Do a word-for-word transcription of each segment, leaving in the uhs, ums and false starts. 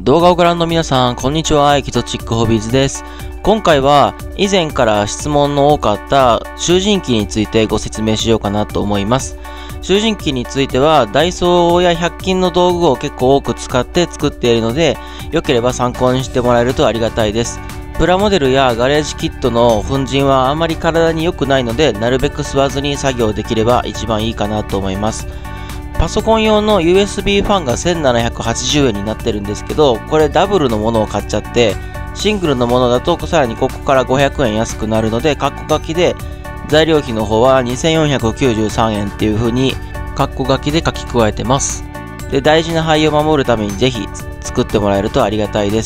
動画をご覧の皆さん、こんにちは。エキゾチックホビーズです。今回は以前から質問の多かった集塵機についてご説明しようかなと思います。集塵機についてはダイソーやひゃく均の道具を結構多く使って作っているので、良ければ参考にしてもらえるとありがたいです。プラモデルやガレージキットの粉塵はあんまり体に良くないので、なるべく吸わずに作業できれば一番いいかなと思います。パソコン用の ユーエスビー ファンがせんななひゃくはちじゅうえんになってるんですけど、これダブルのものを買っちゃって、シングルのものだとさらにここからごひゃくえん安くなるので、カッコ書きで材料費の方はにせんよんひゃくきゅうじゅうさんえんっていう風にカッコ書きで書き加えてます。で、大事な灰を守るためにぜひ作ってもらえるとありがたいです。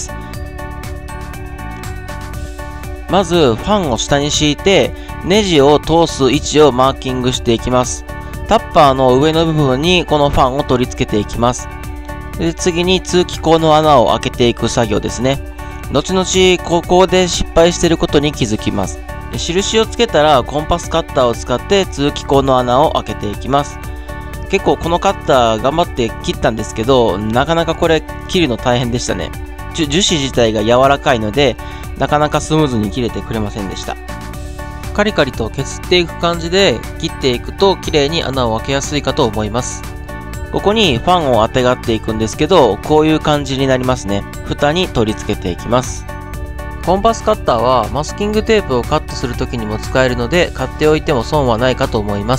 まずファンを下に敷いてネジを通す位置をマーキングしていきます。タッパーの上の部分にこのファンを取り付けていきます。で、次に通気口の穴を開けていく作業ですね。後々ここで失敗していることに気づきます。で、印をつけたらコンパスカッターを使って通気口の穴を開けていきます。結構このカッター頑張って切ったんですけど、なかなかこれ切るの大変でしたね。樹脂自体が柔らかいので、なかなかスムーズに切れてくれませんでした。カリカリと削っていく感じで切っていくと綺麗に穴を開けやすいかと思います。ここにファンをあてがっていくんですけど、こういう感じになりますね。蓋に取り付けていきます。コンパスカッターはマスキングテープをカットするときにも使えるので、買っておいても損はないかと思います。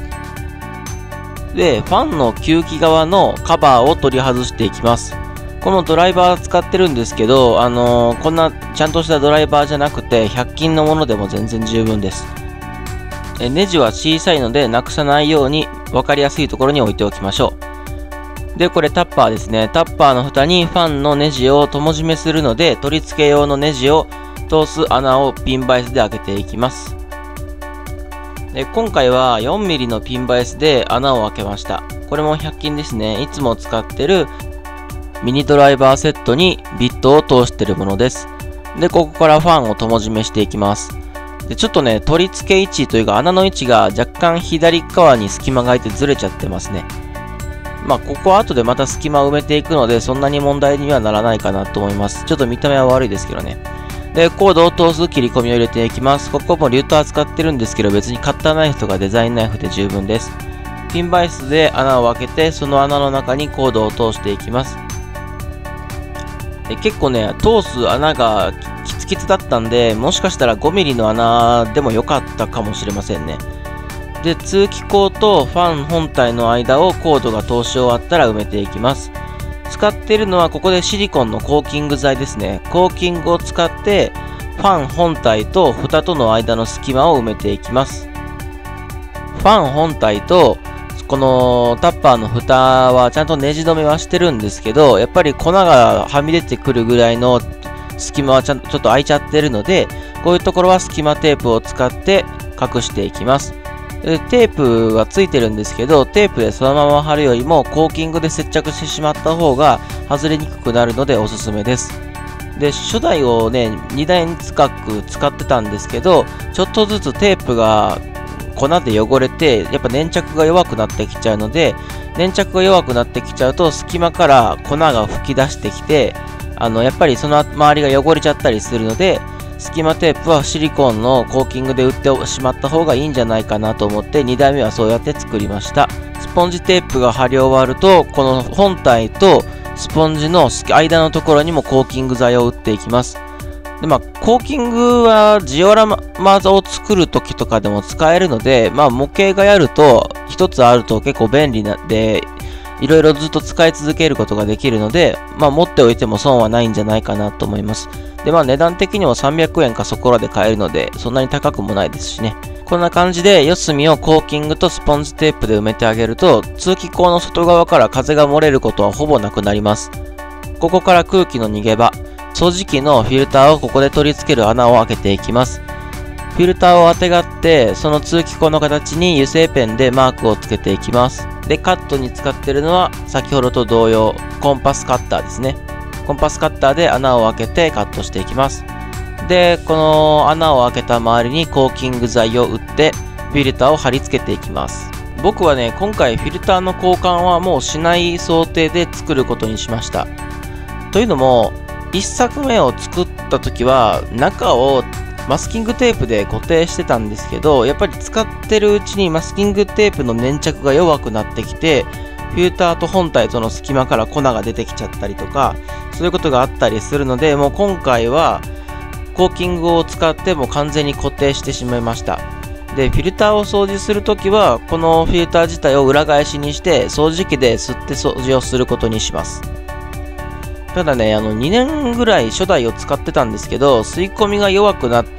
で、ファンの吸気側のカバーを取り外していきます。このドライバー使ってるんですけど、あのー、こんなちゃんとしたドライバーじゃなくてひゃく均のものでも全然十分です。えネジは小さいのでなくさないように分かりやすいところに置いておきましょう。で、これタッパーですね。タッパーの蓋にファンのネジを友締めするので、取り付け用のネジを通す穴をピンバイスで開けていきます。で、今回はよんミリのピンバイスで穴を開けました。これもひゃく均ですね。いつも使ってるミニドライバーセットにビットを通しているものです。で、ここからファンを友締めしていきます。で、ちょっとね、取り付け位置というか穴の位置が若干左側に隙間が空いてずれちゃってますね。まあ、ここは後でまた隙間を埋めていくので、そんなに問題にはならないかなと思います。ちょっと見た目は悪いですけどね。で、コードを通す切り込みを入れていきます。ここもリューター使ってるんですけど、別にカッターナイフとかデザインナイフで十分です。ピンバイスで穴を開けて、その穴の中にコードを通していきます。結構ね、通す穴がキツキツだったんで、もしかしたらごミリの穴でも良かったかもしれませんね。で、通気口とファン本体の間をコードが通し終わったら埋めていきます。使っているのはここでシリコンのコーキング剤ですね。コーキングを使ってファン本体と蓋との間の隙間を埋めていきます。ファン本体とこのタッパーの蓋はちゃんとネジ止めはしてるんですけど、やっぱり粉がはみ出てくるぐらいの隙間はちゃんとちょっと開いちゃってるので、こういうところは隙間テープを使って隠していきます。で、テープはついてるんですけど、テープでそのまま貼るよりもコーキングで接着してしまった方が外れにくくなるのでおすすめです。で、初代をね、にだい近く使ってたんですけど、ちょっとずつテープが粉で汚れて、やっぱ粘着が弱くなってきちゃうので、粘着が弱くなってきちゃうと隙間から粉が吹き出してきて、あのやっぱりその周りが汚れちゃったりするので、隙間テープはシリコンのコーキングで売ってしまった方がいいんじゃないかなと思って、にだいめはそうやって作りました。スポンジテープが貼り終わると、この本体とスポンジの間のところにもコーキング剤を打っていきます。で、まあ、コーキングはジオラマを作るときとかでも使えるので、まあ、模型がやると、一つあると結構便利なんで、いろいろずっと使い続けることができるので、まあ、持っておいても損はないんじゃないかなと思います。で、まあ、値段的にもさんびゃくえんかそこらで買えるので、そんなに高くもないですしね。こんな感じで、四隅をコーキングとスポンジテープで埋めてあげると、通気口の外側から風が漏れることはほぼなくなります。ここから空気の逃げ場。掃除機のフィルターをここで取り付ける穴を開けていきます。フィルターをあてがって、その通気口の形に油性ペンでマークをつけていきます。で、カットに使っているのは先ほどと同様、コンパスカッターですね。コンパスカッターで穴を開けてカットしていきます。で、この穴を開けた周りにコーキング剤を打って、フィルターを貼り付けていきます。僕はね、今回フィルターの交換はもうしない想定で作ることにしました。 というのも、いっさくめを作った時は中をマスキングテープで固定してたんですけど、やっぱり使ってるうちにマスキングテープの粘着が弱くなってきて、フィルターと本体との隙間から粉が出てきちゃったりとか、そういうことがあったりするので、もう今回はコーキングを使ってもう完全に固定してしまいました。で、フィルターを掃除するときは、このフィルター自体を裏返しにして、掃除機で吸って掃除をすることにします。ただね、あの、にねんぐらい初代を使ってたんですけど、吸い込みが弱くなって、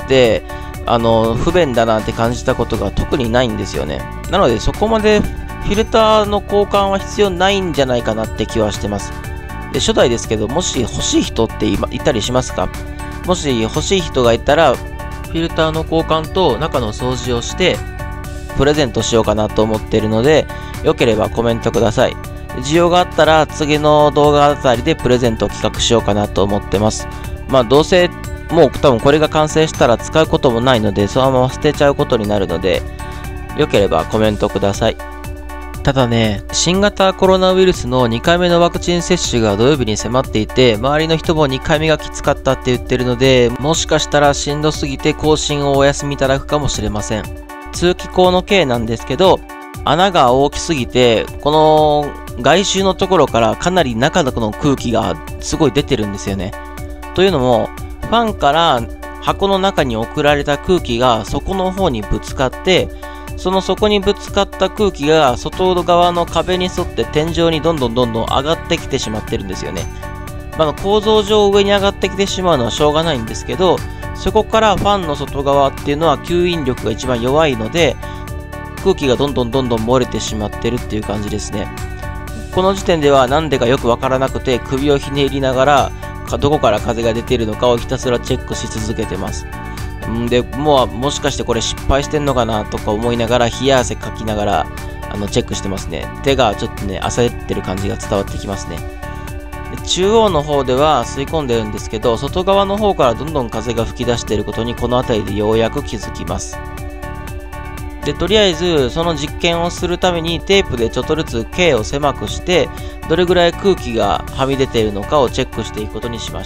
あの、不便だなって感じたことが特にないんですよね。なので、そこまでフィルターの交換は必要ないんじゃないかなって気はしてます。で、初代ですけど、もし欲しい人っていたりしますか？もし欲しい人がいたら、フィルターの交換と中の掃除をして、プレゼントしようかなと思っているので、よければコメントください。需要があったら次の動画あたりでプレゼントを企画しようかなと思ってます。まあどうせもう多分これが完成したら使うこともないので、そのまま捨てちゃうことになるので、よければコメントください。ただね、新型コロナウイルスのにかいめのワクチン接種が土曜日に迫っていて、周りの人もにかいめがきつかったって言ってるので、もしかしたらしんどすぎて更新をお休みいただくかもしれません。通気口の径なんですけど、穴が大きすぎて、この外周のところからかなり中の空気がすごい出てるんですよね。というのも、ファンから箱の中に送られた空気が底の方にぶつかって、その底にぶつかった空気が外側の壁に沿って天井にどんどんどんどん上がってきてしまってるんですよね。まあ、構造上上に上がってきてしまうのはしょうがないんですけど、そこからファンの外側っていうのは吸引力が一番弱いので、空気がどんどんどんどん漏れてしまってるっていう感じですね。この時点ではなんでかよくわからなくて首をひねりながらどこから風が出ているのかをひたすらチェックし続けてます。んで、もうもしかしてこれ失敗してんのかなとか思いながら冷や汗かきながらあのチェックしてますね。手がちょっとね、焦ってる感じが伝わってきますね。で中央の方では吸い込んでるんですけど、外側の方からどんどん風が吹き出していることにこの辺りでようやく気づきます。で、とりあえずその実験をするためにテープでちょっとずつ径を狭くして、どれぐらい空気がはみ出ているのかをチェックしていくことにしました。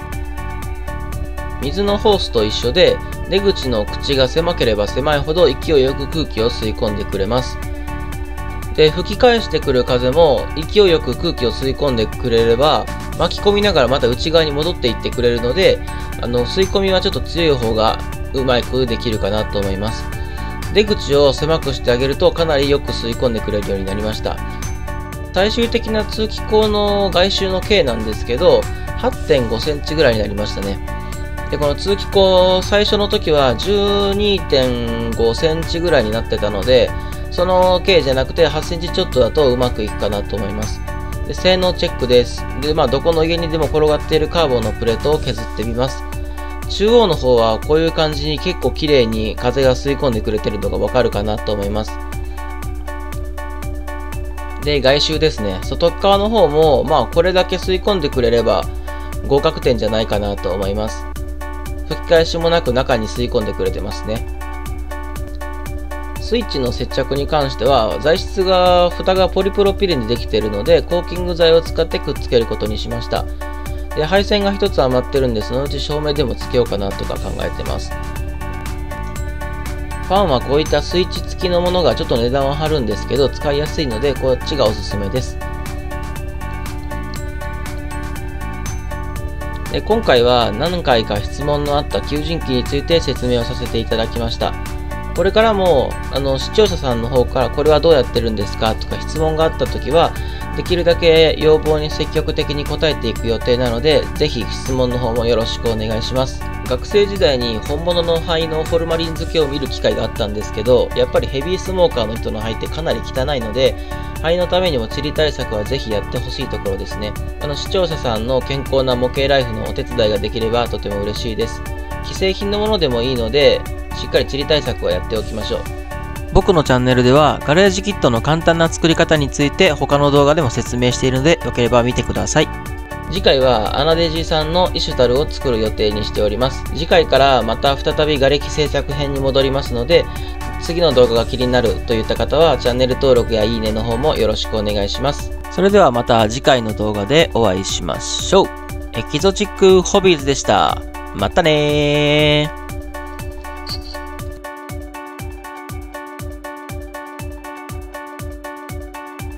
水のホースと一緒で、出口の口が狭ければ狭いほど勢いよく空気を吸い込んでくれます。で、吹き返してくる風も勢いよく空気を吸い込んでくれれば、巻き込みながらまた内側に戻っていってくれるので、あの吸い込みはちょっと強い方がうまくできるかなと思います。出口を狭くしてあげるとかなりよく吸い込んでくれるようになりました。最終的な通気口の外周の径なんですけど、はってんごセンチぐらいになりましたね。で、この通気口、最初の時は じゅうにてんごセンチぐらいになってたので、その径じゃなくてはちセンチちょっとだとうまくいくかなと思います。で、性能チェックです。で、まあ、どこの家にでも転がっているカーボンのプレートを削ってみます。中央の方はこういう感じに結構綺麗に風が吸い込んでくれてるのがわかるかなと思います。で、外周ですね。外側の方も、まあ、これだけ吸い込んでくれれば合格点じゃないかなと思います。吹き返しもなく中に吸い込んでくれてますね。スイッチの接着に関しては、材質が、蓋がポリプロピレンでできているので、コーキング剤を使ってくっつけることにしました。で、配線がひとつ余ってるんで、そのうち照明でもつけようかなとか考えてます。ファンはこういったスイッチ付きのものがちょっと値段は張るんですけど、使いやすいので、こっちがおすすめです。で、今回は何回か質問のあった吸塵機について説明をさせていただきました。これからもあの視聴者さんの方からこれはどうやってるんですかとか質問があったときは、できるだけ要望に積極的に答えていく予定なので、ぜひ質問の方もよろしくお願いします。学生時代に本物の灰のホルマリン漬けを見る機会があったんですけど、やっぱりヘビースモーカーの人の灰ってかなり汚いので、灰のためにもチリ対策はぜひやってほしいところですね。あの視聴者さんの健康な模型ライフのお手伝いができればとても嬉しいです。既製品のものでもいいので、しっかりチリ対策はやっておきましょう。僕のチャンネルではガレージキットの簡単な作り方について他の動画でも説明しているので、よければ見てください。次回はアナデジさんのイシュタルを作る予定にしております。次回からまた再び瓦礫製作編に戻りますので、 次の動画が気になるといった方はチャンネル登録やいいねの方もよろしくお願いします。それではまた次回の動画でお会いしましょう。エキゾチックホビーズでした。またねー。